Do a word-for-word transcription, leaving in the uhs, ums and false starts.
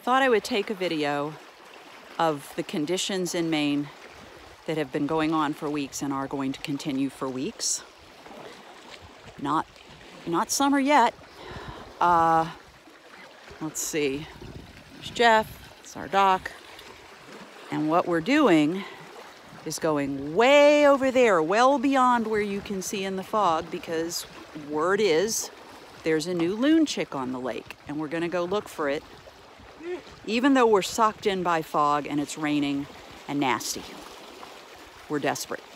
thought I would take a video of the conditions in Maine that have been going on for weeks and are going to continue for weeks. Not, not summer yet. Uh, let's see. There's Jeff, it's our doc. And what we're doing is going way over there, well beyond where you can see in the fog, because word is there's a new loon chick on the lake, and we're gonna go look for it, even though we're sucked in by fog and it's raining and nasty. We're desperate.